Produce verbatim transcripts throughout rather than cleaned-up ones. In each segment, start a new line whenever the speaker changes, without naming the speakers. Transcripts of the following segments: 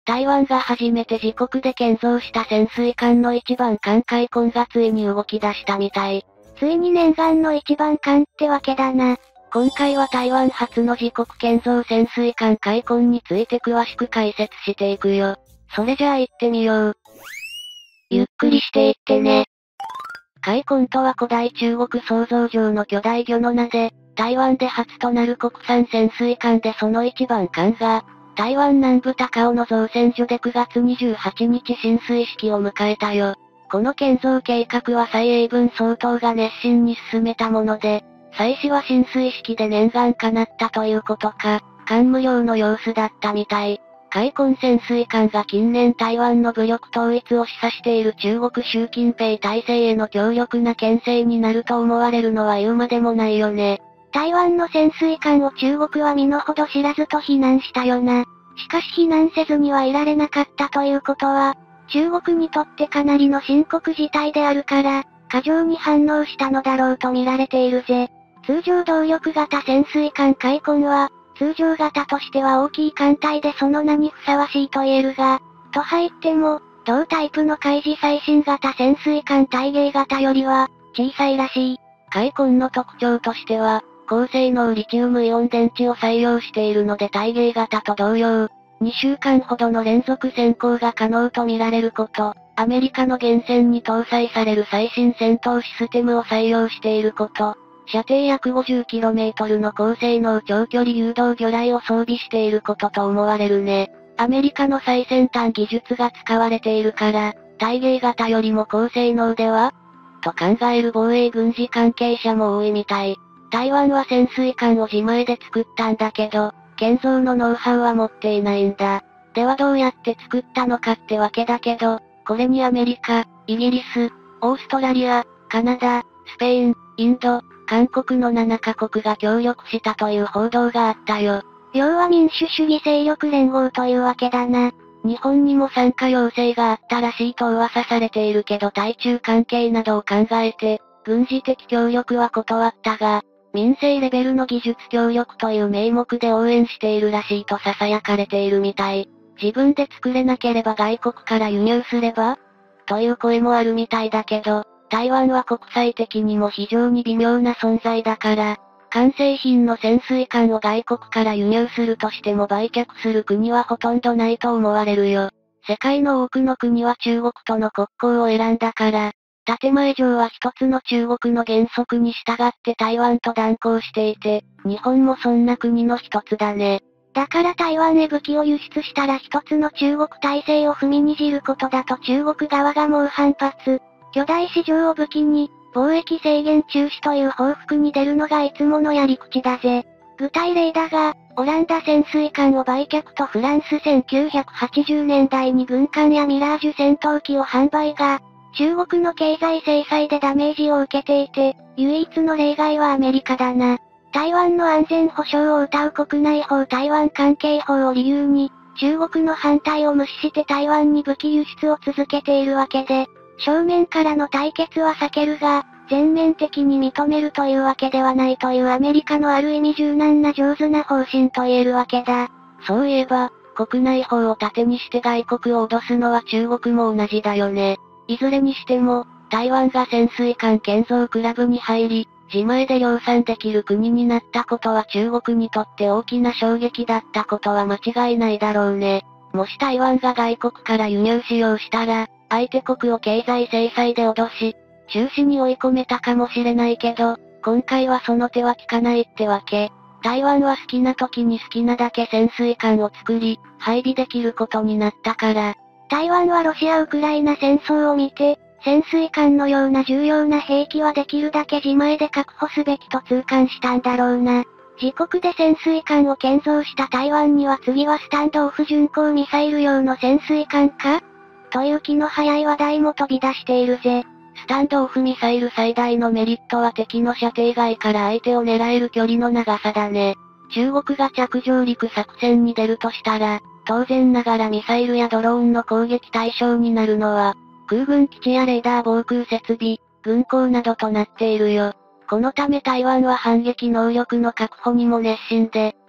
台湾が初めて自国で建造した潜水艦の一番艦開墾がついに動き出したみたい。
ついに念願の一番艦ってわけだな。
今回は台湾初の自国建造潜水艦開墾について詳しく解説していくよ。それじゃあ行ってみよう。ゆっくりしていってね。開墾とは古代中国想像上の巨大魚の名で、台湾で初となる国産潜水艦でその一番艦が、台湾南部高雄の造船所でくがつにじゅうはちにち進水式を迎えたよ。この建造計画は蔡英文総統が熱心に進めたもので、蔡氏は進水式で念願叶ったということか、感無量の様子だったみたい。開墾潜水艦が近年台湾の武力統一を示唆している中国習近平体制への強力な牽制になると思われるのは言うまでもないよね。
台湾の潜水艦を中国は身の程知らずと非難したよな。しかし非難せずにはいられなかったということは、中国にとってかなりの深刻事態であるから、過剰に反応したのだろうと見られているぜ。通常動力型潜水艦開墾は、通常型としては大きい艦隊でその名にふさわしいと言えるが、と入っても、同タイプの海自最新型潜水艦大芸型よりは、小さいらしい。
開墾の特徴としては、高性能リチウムイオン電池を採用しているので大芸型と同様、にしゅうかんほどの連続潜航が可能と見られること、アメリカの原潜に搭載される最新戦闘システムを採用していること、射程約 ごじゅっキロメートル の高性能長距離誘導魚雷を装備していることと思われるね。アメリカの最先端技術が使われているから、大芸型よりも高性能ではと考える防衛軍事関係者も多いみたい。台湾は潜水艦を自前で作ったんだけど、建造のノウハウは持っていないんだ。ではどうやって作ったのかってわけだけど、これにアメリカ、イギリス、オーストラリア、カナダ、スペイン、インド、韓国のななかこくが協力したという報道があったよ。
要は民主主義勢力連合というわけだな。
日本にも参加要請があったらしいと噂されているけど対中関係などを考えて、軍事的協力は断ったが、民生レベルの技術協力という名目で応援しているらしいと囁かれているみたい。自分で作れなければ外国から輸入すればという声もあるみたいだけど、台湾は国際的にも非常に微妙な存在だから、完成品の潜水艦を外国から輸入するとしても売却する国はほとんどないと思われるよ。世界の多くの国は中国との国交を選んだから、建前上は一つの中国の原則に従って台湾と断交していて、日本もそんな国の一つだね。
だから台湾へ武器を輸出したら一つの中国体制を踏みにじることだと中国側が猛反発。巨大市場を武器に、貿易制限中止という報復に出るのがいつものやり口だぜ。具体例だが、オランダ潜水艦を売却とフランスせんきゅうひゃくはちじゅうねんだいに軍艦やミラージュ戦闘機を販売が、中国の経済制裁でダメージを受けていて、唯一の例外はアメリカだな。台湾の安全保障を謳う国内法台湾関係法を理由に、中国の反対を無視して台湾に武器輸出を続けているわけで、正面からの対決は避けるが、全面的に認めるというわけではないというアメリカのある意味柔軟な上手な方針と言えるわけだ。
そういえば、国内法を盾にして外国を脅すのは中国も同じだよね。いずれにしても、台湾が潜水艦建造クラブに入り、自前で量産できる国になったことは中国にとって大きな衝撃だったことは間違いないだろうね。もし台湾が外国から輸入しようしたら、相手国を経済制裁で脅し、中止に追い込めたかもしれないけど、今回はその手は効かないってわけ。台湾は好きな時に好きなだけ潜水艦を作り、配備できることになったから。
台湾はロシア・ウクライナ戦争を見て、潜水艦のような重要な兵器はできるだけ自前で確保すべきと痛感したんだろうな。自国で潜水艦を建造した台湾には次はスタンドオフ巡航ミサイル用の潜水艦かという気の早い話題も飛び出しているぜ。
スタンドオフミサイル最大のメリットは敵の射程外から相手を狙える距離の長さだね。中国が着上陸作戦に出るとしたら、当然ながらミサイルやドローンの攻撃対象になるのは、空軍基地やレーダー防空設備、軍港などとなっているよ。このため台湾は反撃能力の確保にも熱心で、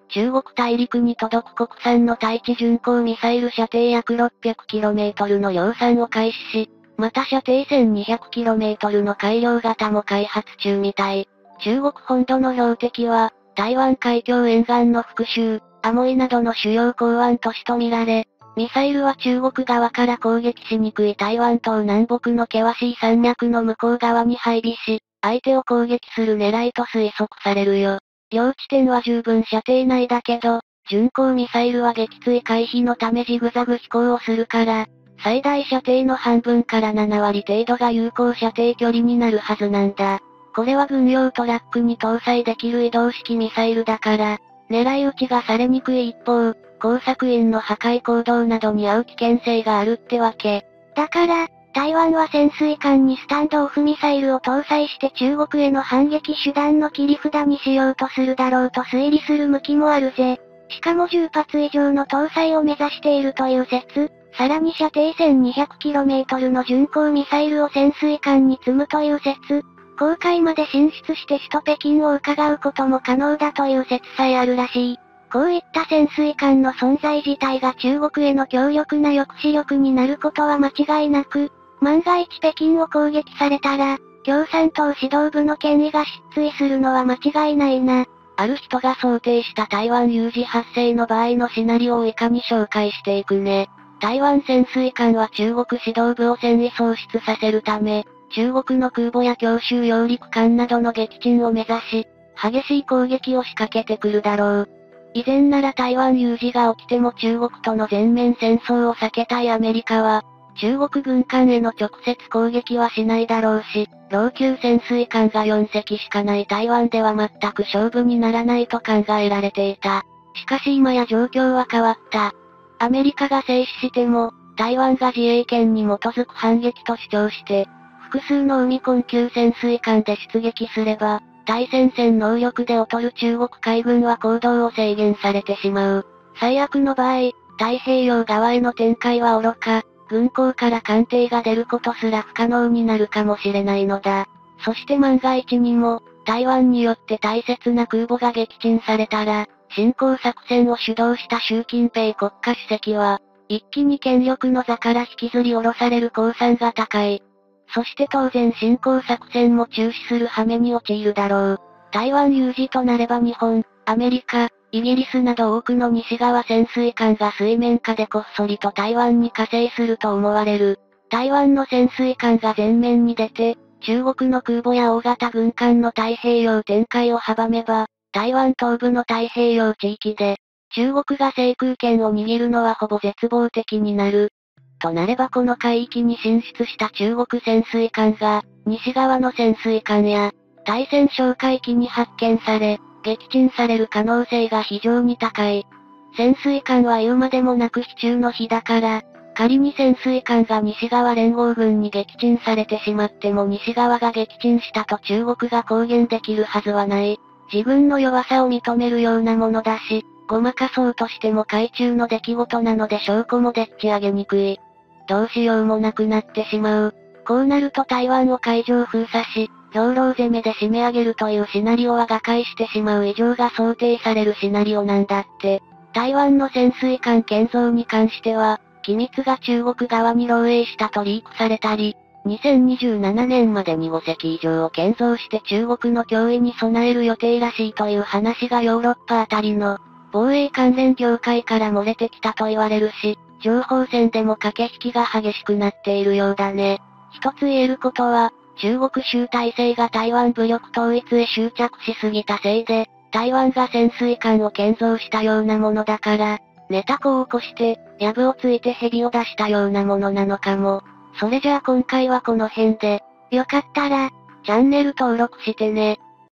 中国大陸に届く国産の対地巡航ミサイル射程約 ろっぴゃくキロメートル の量産を開始し、また射程 せんにひゃくキロメートル の改良型も開発中みたい。中国本土の標的は、台湾海峡沿岸の福州、アモイなどの主要港湾都市とみられ、ミサイルは中国側から攻撃しにくい台湾島南北の険しい山脈の向こう側に配備し、相手を攻撃する狙いと推測されるよ。両地点は十分射程内だけど、巡航ミサイルは撃墜回避のためジグザグ飛行をするから、最大射程の半分からななわり程度が有効射程距離になるはずなんだ。これは軍用トラックに搭載できる移動式ミサイルだから、狙い撃ちがされにくい一方、工作員の破壊行動などに遭う危険性があるってわけ。
だから、台湾は潜水艦にスタンドオフミサイルを搭載して中国への反撃手段の切り札にしようとするだろうと推理する向きもあるぜ。しかもじゅっぱつ以上の搭載を目指しているという説、さらに射程 せんにひゃくキロメートル の巡航ミサイルを潜水艦に積むという説、公海まで進出して首都北京を伺うことも可能だという説さえあるらしい。こういった潜水艦の存在自体が中国への強力な抑止力になることは間違いなく、万が一北京を攻撃されたら、共産党指導部の権威が失墜するのは間違いないな。
ある人が想定した台湾有事発生の場合のシナリオを以下に紹介していくね。台湾潜水艦は中国指導部を戦意喪失させるため、中国の空母や強襲揚陸艦などの撃沈を目指し、激しい攻撃を仕掛けてくるだろう。以前なら台湾有事が起きても中国との全面戦争を避けたいアメリカは、中国軍艦への直接攻撃はしないだろうし、老朽潜水艦がよんせきしかない台湾では全く勝負にならないと考えられていた。しかし今や状況は変わった。アメリカが制止しても、台湾が自衛権に基づく反撃と主張して、複数の海困窮潜水艦で出撃すれば、対戦線能力で劣る中国海軍は行動を制限されてしまう。最悪の場合、太平洋側への展開は愚か、軍港から艦艇が出ることすら不可能になるかもしれないのだ。そして万が一にも、台湾によって大切な空母が撃沈されたら、侵攻作戦を主導した習近平国家主席は、一気に権力の座から引きずり下ろされる公算が高い。そして当然侵攻作戦も中止する羽目に陥るだろう。台湾有事となれば日本、アメリカ、イギリスなど多くの西側潜水艦が水面下でこっそりと台湾に加勢すると思われる。台湾の潜水艦が前面に出て、中国の空母や大型軍艦の太平洋展開を阻めば、台湾東部の太平洋地域で、中国が制空権を握るのはほぼ絶望的になる。となればこの海域に進出した中国潜水艦が、西側の潜水艦や、対潜哨戒機に発見され、撃沈される可能性が非常に高い。潜水艦は言うまでもなく非中の日だから、仮に潜水艦が西側連合軍に撃沈されてしまっても西側が撃沈したと中国が公言できるはずはない。自分の弱さを認めるようなものだし、ごまかそうとしても海中の出来事なので証拠もでっち上げにくい。どうしようもなくなってしまう。こうなると台湾を海上封鎖し、兵糧攻めで締め上げるというシナリオは瓦解してしまう以上が想定されるシナリオなんだって。台湾の潜水艦建造に関しては、機密が中国側に漏洩したとリークされたり、にせんにじゅうななねんまでにごせき以上を建造して中国の脅威に備える予定らしいという話がヨーロッパあたりの防衛関連業界から漏れてきたと言われるし、情報戦でも駆け引きが激しくなっているようだね。一つ言えることは、中国習体制が台湾武力統一へ執着しすぎたせいで、台湾が潜水艦を建造したようなものだから、ネタ子を起こして、藪をついて蛇を出したようなものなのかも。それじゃあ今回はこの辺で、
よかったら、
チャンネル登録してね。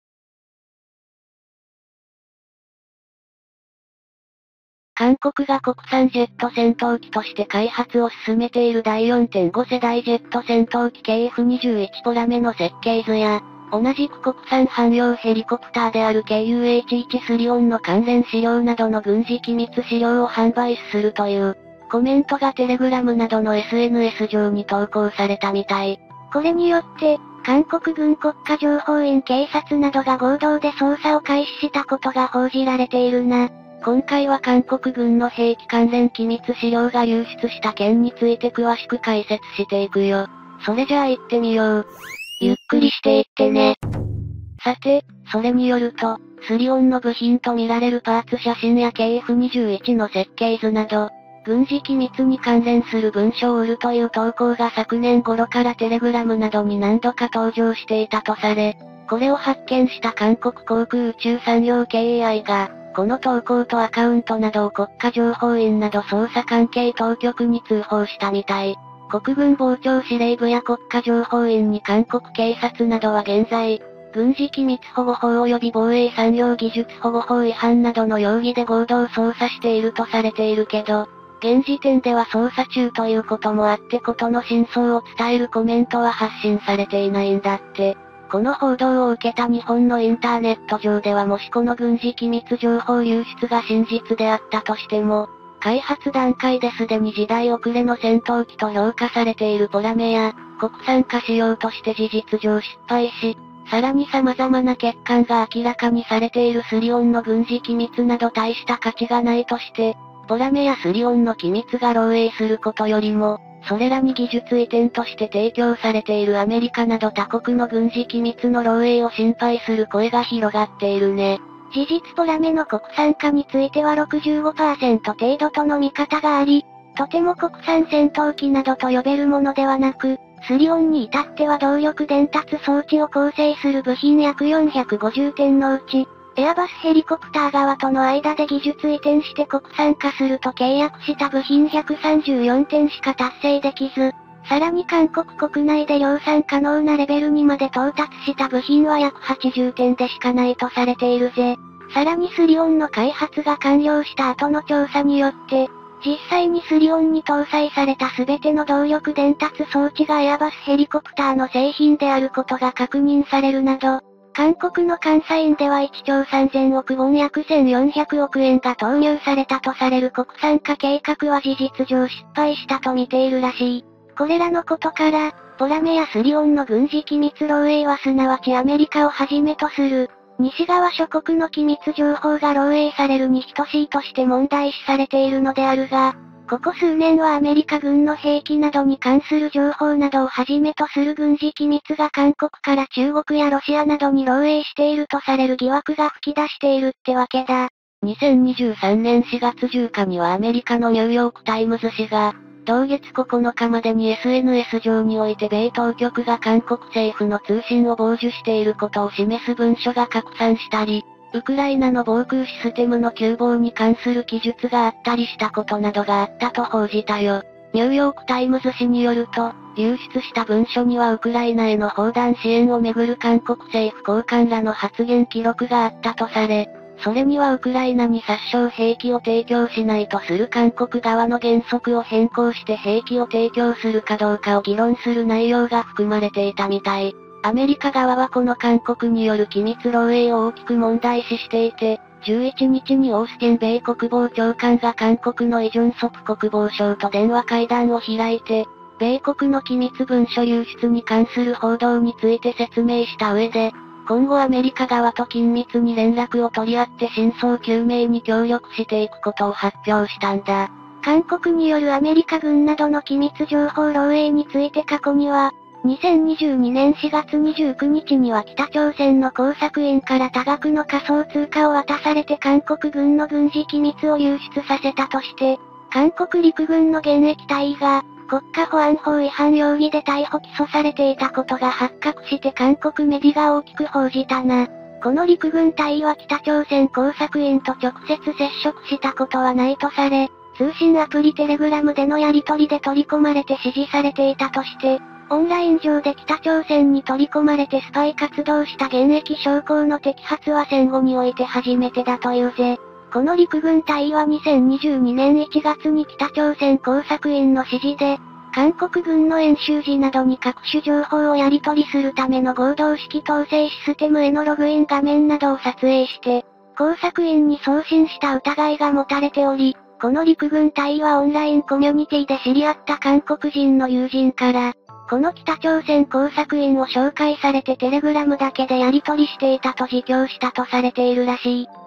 韓国が国産ジェット戦闘機として開発を進めているだい よんてんご 世代ジェット戦闘機 ケーエフにじゅういち ポラメの設計図や、同じく国産汎用ヘリコプターである ケーユーエイチワンスリオンの関連資料などの軍事機密資料を販売するという、コメントがテレグラムなどの エスエヌエス 上に投稿されたみたい。
これによって、韓国軍国家情報院警察などが合同で捜査を開始したことが報じられているな。
今回は韓国軍の兵器関連機密資料が流出した件について詳しく解説していくよ。それじゃあ行ってみよう。ゆっくりしていってね。さて、それによると、スリオンの部品と見られるパーツ写真や ケーエフにじゅういち の設計図など、軍事機密に関連する文書を売るという投稿が昨年頃からテレグラムなどに何度か登場していたとされ、これを発見した韓国航空宇宙産業 ケーエーアイ が、この投稿とアカウントなどを国家情報院など捜査関係当局に通報したみたい。国軍防長司令部や国家情報院に韓国警察などは現在、軍事機密保護法及び防衛産業技術保護法違反などの容疑で合同捜査しているとされているけど、現時点では捜査中ということもあってことの真相を伝えるコメントは発信されていないんだって。この報道を受けた日本のインターネット上ではもしこの軍事機密情報流出が真実であったとしても、開発段階ですでに時代遅れの戦闘機と評価されているポラメや、国産化仕様として事実上失敗し、さらに様々な欠陥が明らかにされているスリオンの軍事機密など大した価値がないとして、ポラメやスリオンの機密が漏洩することよりも、それらに技術移転として提供されているアメリカなど他国の軍事機密の漏洩を心配する声が広がっているね。
事実ポラメの国産化については ろくじゅうごパーセント 程度との見方があり、とても国産戦闘機などと呼べるものではなく、スリオンに至っては動力伝達装置を構成する部品約よんひゃくごじゅうてんのうち、エアバスヘリコプター側との間で技術移転して国産化すると契約した部品ひゃくさんじゅうよんてんしか達成できず、さらに韓国国内で量産可能なレベルにまで到達した部品は約はちじゅうてんでしかないとされているぜ。さらにスリオンの開発が完了した後の調査によって、実際にスリオンに搭載された全ての動力伝達装置がエアバスヘリコプターの製品であることが確認されるなど、韓国の監査院ではいっちょうさんぜんおくウォン約せんよんひゃくおくえんが投入されたとされる国産化計画は事実上失敗したと見ているらしい。これらのことから、ポラメやスリオンの軍事機密漏洩はすなわちアメリカをはじめとする、西側諸国の機密情報が漏洩されるに等しいとして問題視されているのであるが、ここ数年はアメリカ軍の兵器などに関する情報などをはじめとする軍事機密が韓国から中国やロシアなどに漏洩しているとされる疑惑が吹き出しているってわけだ。
にせんにじゅうさんねんしがつじゅうににちにはアメリカのニューヨークタイムズ紙が、同月ここのかまでに エスエヌエス 上において米当局が韓国政府の通信を傍受していることを示す文書が拡散したり、ウクライナの防空システムの急防に関する記述があったりしたことなどがあったと報じたよ。ニューヨークタイムズ紙によると、流出した文書にはウクライナへの砲弾支援をめぐる韓国政府高官らの発言記録があったとされ、それにはウクライナに殺傷兵器を提供しないとする韓国側の原則を変更して兵器を提供するかどうかを議論する内容が含まれていたみたい。アメリカ側はこの韓国による機密漏洩を大きく問題視していて、じゅういちにちにオースティン米国防長官が韓国のイ・ジュンソプ国防相と電話会談を開いて、米国の機密文書流出に関する報道について説明した上で、今後アメリカ側と緊密に連絡を取り合って真相究明に協力していくことを発表したんだ。
韓国によるアメリカ軍などの機密情報漏洩について過去には、にせんにじゅうにねんしがつにじゅうくにちには北朝鮮の工作員から多額の仮想通貨を渡されて韓国軍の軍事機密を流出させたとして、韓国陸軍の現役隊員が、国家保安法違反容疑で逮捕起訴されていたことが発覚して韓国メディが大きく報じたな。この陸軍隊員は北朝鮮工作員と直接接触したことはないとされ、通信アプリテレグラムでのやり取りで取り込まれて指示されていたとして、オンライン上で北朝鮮に取り込まれてスパイ活動した現役将校の摘発は戦後において初めてだというぜ。この陸軍隊員はにせんにじゅうにねんいちがつに北朝鮮工作員の指示で、韓国軍の演習時などに各種情報をやり取りするための合同指揮統制システムへのログイン画面などを撮影して、工作員に送信した疑いが持たれており、この陸軍隊員はオンラインコミュニティで知り合った韓国人の友人から、この北朝鮮工作員を紹介されてテレグラムだけでやり取りしていたと自供したとされているらしい。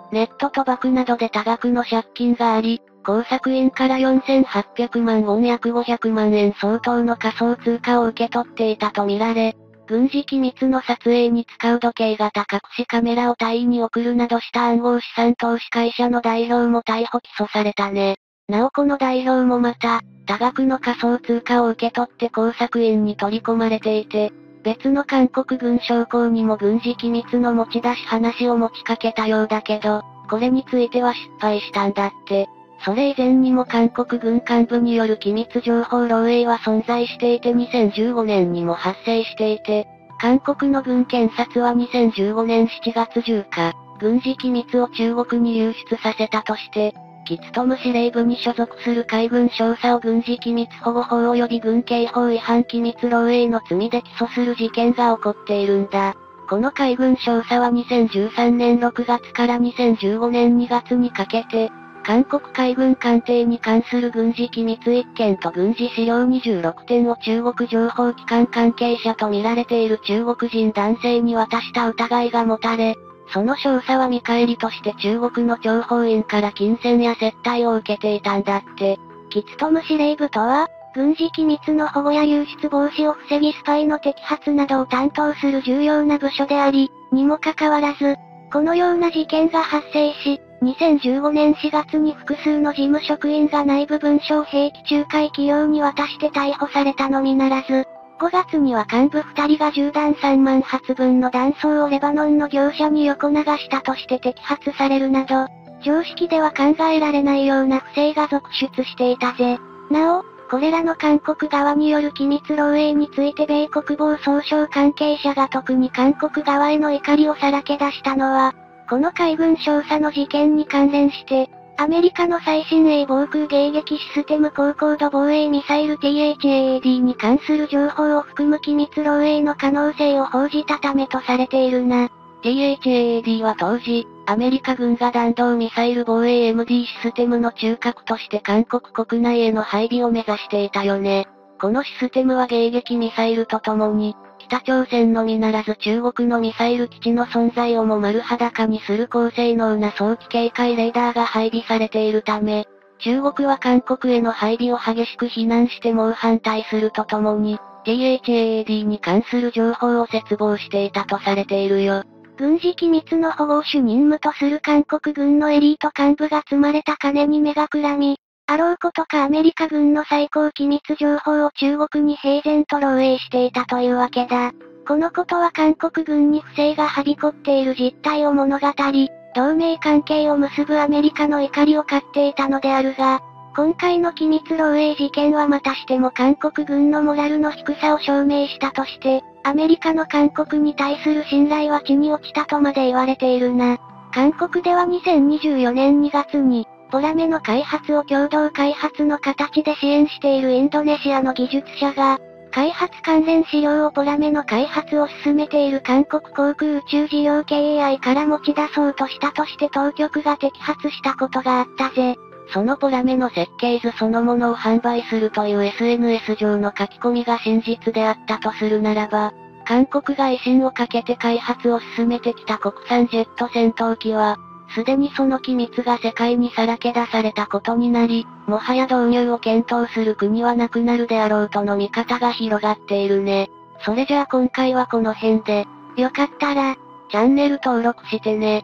ネット賭博などで多額の借金があり、工作員からよんせんはっぴゃくまんウォン約ごひゃくまんえん相当の仮想通貨を受け取っていたとみられ、軍事機密の撮影に使う時計型隠しカメラを隊員に送るなどした暗号資産投資会社の代表も逮捕起訴されたね。なおこの代表もまた、多額の仮想通貨を受け取って工作員に取り込まれていて、別の韓国軍将校にも軍事機密の持ち出し話を持ちかけたようだけど、これについては失敗したんだって。それ以前にも韓国軍幹部による機密情報漏洩は存在していてにせんじゅうごねんにも発生していて、韓国の軍検察はにせんじゅうごねんしちがつじゅうにち、軍事機密を中国に流出させたとして、キツトム司令部に所属する海軍少佐を軍事機密保護法及び軍刑法違反機密漏洩の罪で起訴する事件が起こっているんだ。この海軍少佐はにせんじゅうさんねんろくがつからにせんじゅうごねんにがつにかけて、韓国海軍艦艇に関する軍事機密いっけんと軍事資料にじゅうろくてんを中国情報機関関係者と見られている中国人男性に渡した疑いが持たれ、その少佐は見返りとして中国の諜報員から金銭や接待を受けていたんだって。
キツトム司令部とは、軍事機密の保護や流出防止を防ぎスパイの摘発などを担当する重要な部署であり、にもかかわらず、このような事件が発生し、にせんじゅうごねんしがつに複数の事務職員が内部文書を兵器仲介企業に渡して逮捕されたのみならず、ごがつには幹部ふたりが銃弾さんまんはつぶんの弾倉をレバノンの業者に横流したとして摘発されるなど、常識では考えられないような不正が続出していたぜ。なお、これらの韓国側による機密漏洩について米国防総省関係者が特に韓国側への怒りをさらけ出したのは、この海軍少佐の事件に関連して、アメリカの最新鋭防空迎撃システム高高度防衛ミサイル ティーエイチエーエーディー に関する情報を含む機密漏洩の可能性を報じたためとされているな。
ティーエイチエーエーディー は当時、アメリカ軍が弾道ミサイル防衛 エムディー システムの中核として韓国国内への配備を目指していたよね。このシステムは迎撃ミサイルとともに、北朝鮮のみならず中国のミサイル基地の存在をも丸裸にする高性能な早期警戒レーダーが配備されているため、中国は韓国への配備を激しく非難して猛反対するとともに、ティーエイチエーエーディー に関する情報を切望していたとされているよ。
軍事機密の保護を主任務とする韓国軍のエリート幹部が積まれた金に目がくらみ、あろうことかアメリカ軍の最高機密情報を中国に平然と漏洩していたというわけだ。このことは韓国軍に不正がはびこっている実態を物語り、同盟関係を結ぶアメリカの怒りを買っていたのであるが、今回の機密漏洩事件はまたしても韓国軍のモラルの低さを証明したとして、アメリカの韓国に対する信頼は地に落ちたとまで言われているな。韓国ではにせんにじゅうよねんにがつに、ポラメの開発を共同開発の形で支援しているインドネシアの技術者が、開発関連資料をポラメの開発を進めている韓国航空宇宙事業 ケーエーアイ から持ち出そうとしたとして当局が摘発したことがあったぜ。
そのポラメの設計図そのものを販売するという エスエヌエス 上の書き込みが真実であったとするならば、韓国が威信をかけて開発を進めてきた国産ジェット戦闘機は、すでにその機密が世界にさらけ出されたことになり、もはや導入を検討する国はなくなるであろうとの見方が広がっているね。それじゃあ今回はこの辺で、
よかったら、
チャンネル登録してね。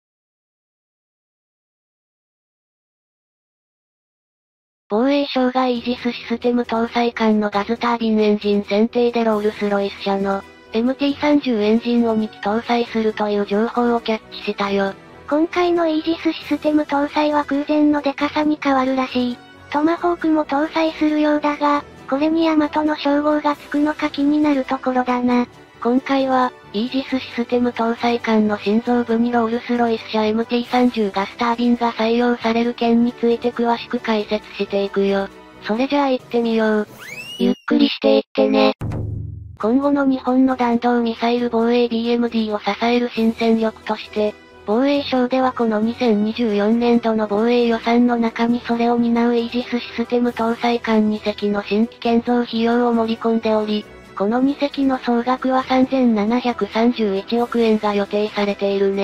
防衛省がイージスシステム搭載艦のガズタービンエンジン選定でロールスロイス社の エムティーさんじゅう エンジンをにき搭載するという情報をキャッチしたよ。
今回のイージスシステム搭載は空前のデカさに変わるらしい。トマホークも搭載するようだが、これにヤマトの称号がつくのか気になるところだな。
今回は、イージスシステム搭載艦の心臓部にロールスロイス社 エムティーさんじゅう ガスタービンが採用される件について詳しく解説していくよ。それじゃあ行ってみよう。ゆっくりしていってね。今後の日本の弾道ミサイル防衛 ビーエムディー を支える新戦力として、防衛省ではこのにせんにじゅうよねんどの防衛予算の中にそれを担うイージスシステム搭載艦にせきの新規建造費用を盛り込んでおり、このにせきの総額はさんぜんななひゃくさんじゅういちおくえんが予定されているね。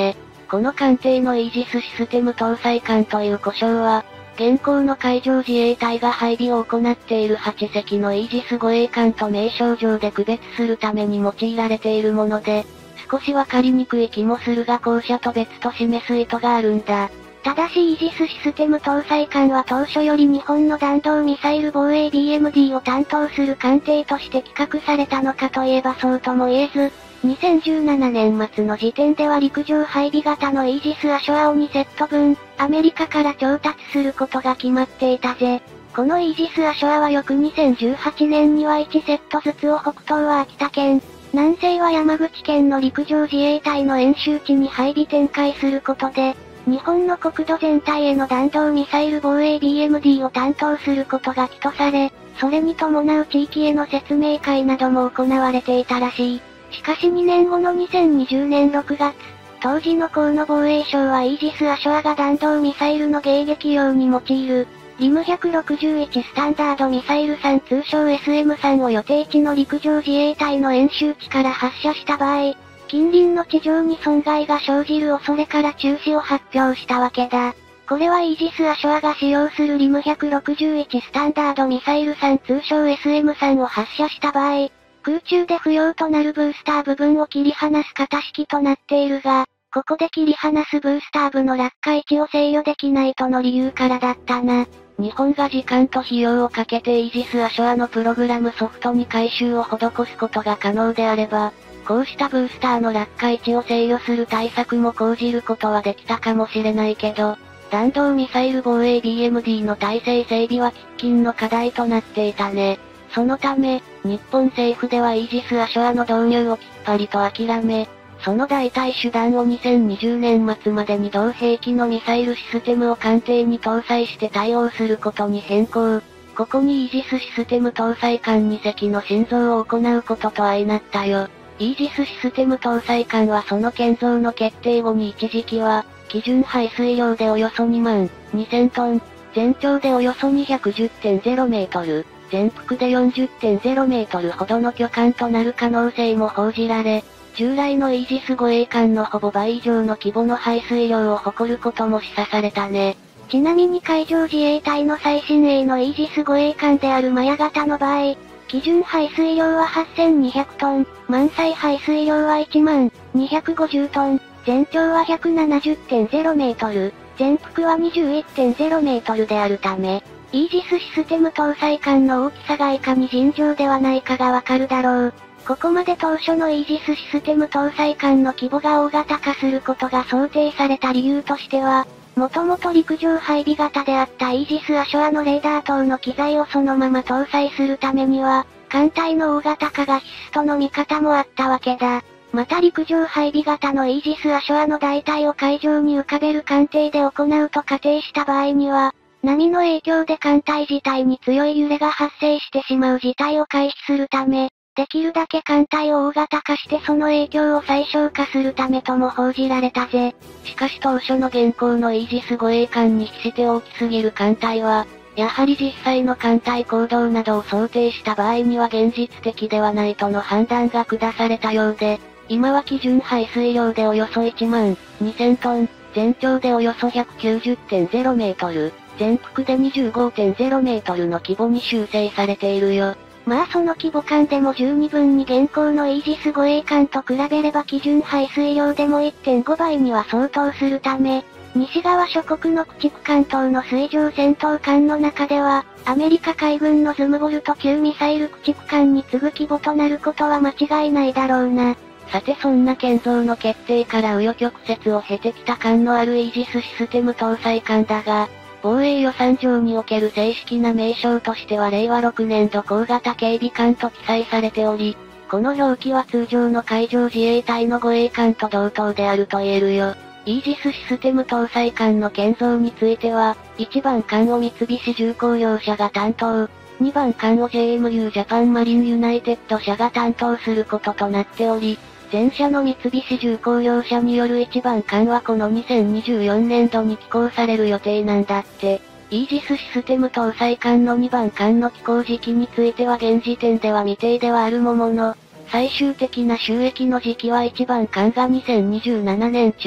この艦艇のイージスシステム搭載艦という呼称は、現行の海上自衛隊が配備を行っているはち隻のイージス護衛艦と名称上で区別するために用いられているもので、少しわかりにくい気もするが後者と別と示す意図があるんだ。
ただしイージスシステム搭載艦は当初より日本の弾道ミサイル防衛 ビーエムディー を担当する艦艇として企画されたのかといえばそうとも言えず、にせんじゅうななねん末の時点では陸上配備型のイージスアショアをにセット分、アメリカから調達することが決まっていたぜ。このイージスアショアは翌にせんじゅうはちねんにはいちセットずつを北東は秋田県、南西は山口県の陸上自衛隊の演習地に配備展開することで、日本の国土全体への弾道ミサイル防衛 ビーエムディー を担当することが起とされ、それに伴う地域への説明会なども行われていたらしい。しかしにねんごのにせんにじゅうねんろくがつ、当時の河野防衛省はイージスアショアが弾道ミサイルの迎撃用に用いる、リムひゃくろくじゅういちスタンダードミサイルさん通称 エスエムさん を予定地の陸上自衛隊の演習地から発射した場合、近隣の地上に損害が生じる恐れから中止を発表したわけだ。これはイージスアショアが使用するリムひゃくろくじゅういちスタンダードミサイルさん通称 エスエムさん を発射した場合、空中で不要となるブースター部分を切り離す型式となっているが、ここで切り離すブースター部の落下位置を制御できないとの理由からだったな。
日本が時間と費用をかけてイージスアショアのプログラムソフトに改修を施すことが可能であれば、こうしたブースターの落下位置を制御する対策も講じることはできたかもしれないけど、弾道ミサイル防衛 ビーエムディー の体制整備は喫緊の課題となっていたね。そのため、日本政府ではイージスアショアの導入をきっぱりと諦め、その代替手段をにせんにじゅうねん末までに同兵器のミサイルシステムを艦艇に搭載して対応することに変更。ここにイージスシステム搭載艦に隻の新造を行うことと相なったよ。イージスシステム搭載艦はその建造の決定後に一時期は、基準排水量でおよそにまんにせんトン、全長でおよそ にひゃくじゅってんゼロメートル、全幅で よんじゅってんゼロメートルほどの巨艦となる可能性も報じられ、従来のイージス護衛艦のほぼ倍以上の規模の排水量を誇ることも示唆されたね。
ちなみに海上自衛隊の最新鋭のイージス護衛艦であるマヤ型の場合、基準排水量ははっせんにひゃくトン、満載排水量はいちまんにひゃくごじゅうトン、全長は ひゃくななじゅってんゼロメートル、全幅は にじゅういってんゼロメートルであるため、イージスシステム搭載艦の大きさがいかに尋常ではないかがわかるだろう。ここまで当初のイージスシステム搭載艦の規模が大型化することが想定された理由としては、もともと陸上配備型であったイージスアショアのレーダー等の機材をそのまま搭載するためには、艦隊の大型化が必須との見方もあったわけだ。また陸上配備型のイージスアショアの代替を海上に浮かべる艦艇で行うと仮定した場合には、波の影響で艦隊自体に強い揺れが発生してしまう事態を回避するため、できるだけ艦隊を大型化してその影響を最小化するためとも報じられたぜ。
しかし当初の現行のイージス護衛艦に比して大きすぎる艦隊は、やはり実際の艦隊行動などを想定した場合には現実的ではないとの判断が下されたようで、今は基準排水量でおよそいちまんにせんトン、全長でおよそ ひゃくきゅうじゅってんゼロメートル、全幅で にじゅうごてんゼロメートルの規模に修正されているよ。
まあその規模感でも十二分に現行のイージス護衛艦と比べれば基準排水量でも いってんごばいには相当するため、西側諸国の駆逐艦等の水上戦闘艦の中では、アメリカ海軍のズムボルト級ミサイル駆逐艦に次ぐ規模となることは間違いないだろうな。
さてそんな建造の決定から紆余曲折を経てきた艦のあるイージスシステム搭載艦だが、防衛予算上における正式な名称としてはれいわろくねんど高型警備艦と記載されており、この表記は通常の海上自衛隊の護衛艦と同等であると言えるよ。イージスシステム搭載艦の建造については、いちばん艦を三菱重工業社が担当、にばん艦を ジェーエムユー ジャパンマリンユナイテッド社が担当することとなっており、前者の三菱重工業社によるいちばん艦はこのにせんにじゅうよねんどに寄港される予定なんだって。イージスシステム搭載艦のにばん艦の寄港時期については現時点では未定ではあるものの、最終的な収益の時期はいちばん艦がにせんにじゅうななねん中、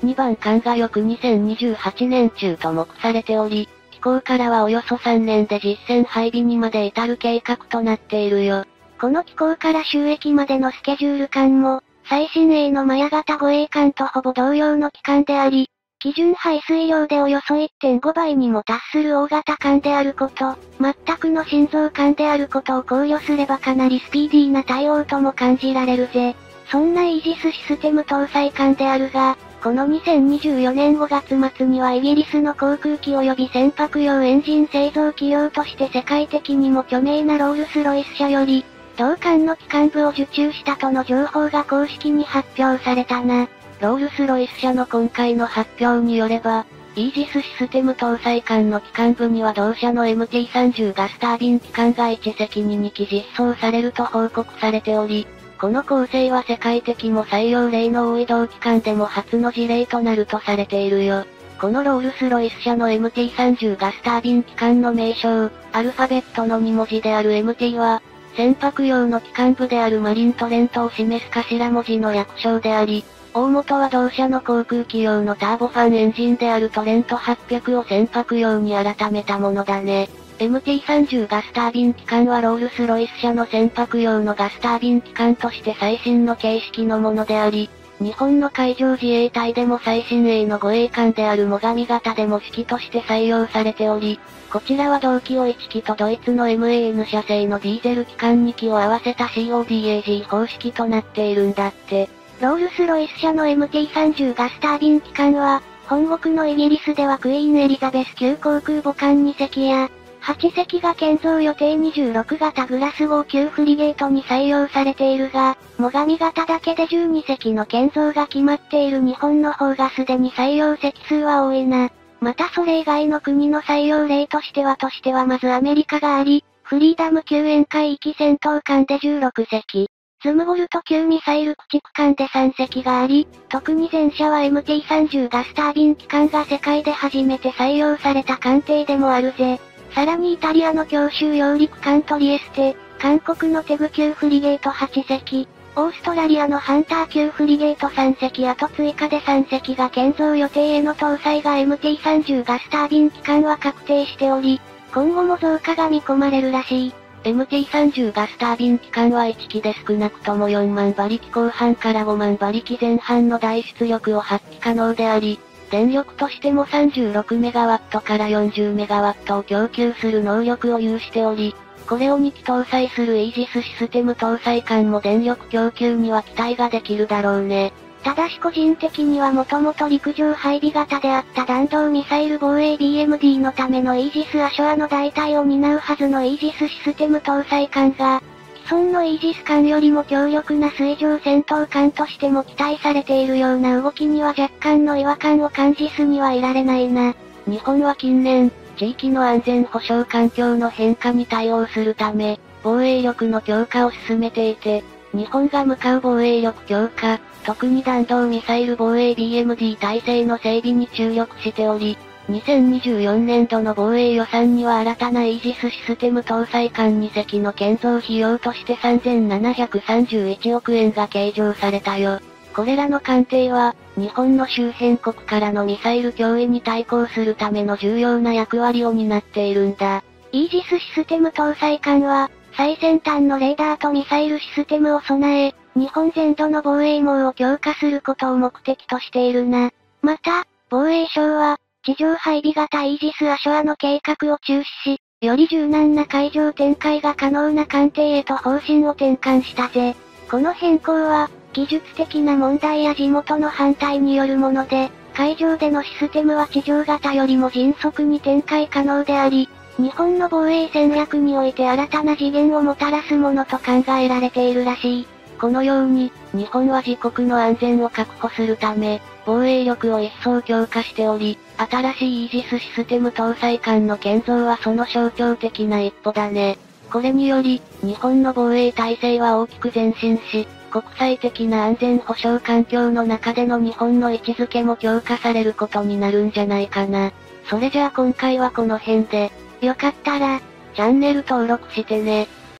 にばん艦が翌にせんにじゅうはちねん中と目されており、寄港からはおよそさんねんで実戦配備にまで至る計画となっているよ。
この寄港から就役までのスケジュール感も、最新鋭のマヤ型護衛艦とほぼ同様の期間であり、基準排水量でおよそ いってんご 倍にも達する大型艦であること、全くの新造艦であることを考慮すればかなりスピーディーな対応とも感じられるぜ。そんなイージスシステム搭載艦であるが、このにせんにじゅうよねんごがつ末にはイギリスの航空機及び船舶用エンジン製造企業として世界的にも著名なロールスロイス社より、同艦の機関部を受注したとの情報が公式に発表されたな。
ロールスロイス社の今回の発表によれば、イージスシステム搭載艦の機関部には同社の エムティーさんじゅう ガスタービン機関がいち隻にに機実装されると報告されており、この構成は世界的も採用例の多い同機関でも初の事例となるとされているよ。このロールスロイス社の エムティーさんじゅう ガスタービン機関の名称、アルファベットのに文字である エムティー は、船舶用の機関部であるマリントレントを示す頭文字の略称であり、大元は同社の航空機用のターボファンエンジンであるトレントはっぴゃくを船舶用に改めたものだね。エムティーさんじゅう ガスタービン機関はロールスロイス社の船舶用のガスタービン機関として最新の形式のものであり、日本の海上自衛隊でも最新鋭の護衛艦である最上型でも指揮として採用されており、こちらは同機をいち機とドイツの エムエーエヌ 社製のディーゼル機関に機を合わせた シーオーディーエージー 方式となっているんだって。
ロールスロイス社の エムティーさんじゅう ガスタービン機関は、本国のイギリスではクイーンエリザベス級航空母艦に隻や、はち隻が建造予定にじゅうろく型グラスゴー級フリゲートに採用されているが、最上型だけでじゅうに隻の建造が決まっている日本の方がすでに採用隻数は多いな。またそれ以外の国の採用例としてはとしてはまずアメリカがあり、フリーダム級沿海域戦闘艦でじゅうろく隻。ズムボルト級ミサイル駆逐艦でさん隻があり、特に前者は エムティーさんじゅう ガスタービン機関が世界で初めて採用された艦艇でもあるぜ。さらにイタリアの強襲揚陸艦トリエステ、韓国のテグ級フリゲートはち隻、オーストラリアのハンター級フリゲートさん隻あと追加でさん隻が建造予定への搭載が エムティーさんじゅう ガスタービン機関は確定しており、今後も増加が見込まれるらしい。
エムティーさんじゅう ガスタービン機関はいち機で少なくともよんまん馬力後半からごまん馬力前半の大出力を発揮可能であり、電力としても さんじゅうろくメガワット から よんじゅうメガワット を供給する能力を有しており、これをに機搭載するイージスシステム搭載艦も電力供給には期待ができるだろうね。
ただし個人的にはもともと陸上配備型であった弾道ミサイル防衛 ビーエムディー のためのイージス・アショアの代替を担うはずのイージスシステム搭載艦が、既存のイージス艦よりも強力な水上戦闘艦としても期待されているような動きには若干の違和感を感じずにはいられないな。
日本は近年、地域の安全保障環境の変化に対応するため、防衛力の強化を進めていて、日本が向かう防衛力強化、特に弾道ミサイル防衛 ビーエムディー 体制の整備に注力しており、にせんにじゅうよねんどの防衛予算には新たなイージスシステム搭載艦に隻の建造費用としてさんぜんななひゃくさんじゅういちおくえんが計上されたよ。これらの艦艇は、日本の周辺国からのミサイル脅威に対抗するための重要な役割を担っているんだ。
イージスシステム搭載艦は、最先端のレーダーとミサイルシステムを備え、日本全土の防衛網を強化することを目的としているな。また、防衛省は、地上配備型イージス・アショアの計画を中止し、より柔軟な海上展開が可能な艦艇へと方針を転換したぜ。この変更は、技術的な問題や地元の反対によるもので、海上でのシステムは地上型よりも迅速に展開可能であり、日本の防衛戦略において新たな次元をもたらすものと考えられているらしい。
このように、日本は自国の安全を確保するため、防衛力を一層強化しており、新しいイージスシステム搭載艦の建造はその象徴的な一歩だね。これにより、日本の防衛体制は大きく前進し、国際的な安全保障環境の中での日本の位置づけも強化されることになるんじゃないかな。それじゃあ今回はこの辺で、
よかったら、
チャンネル登録してね。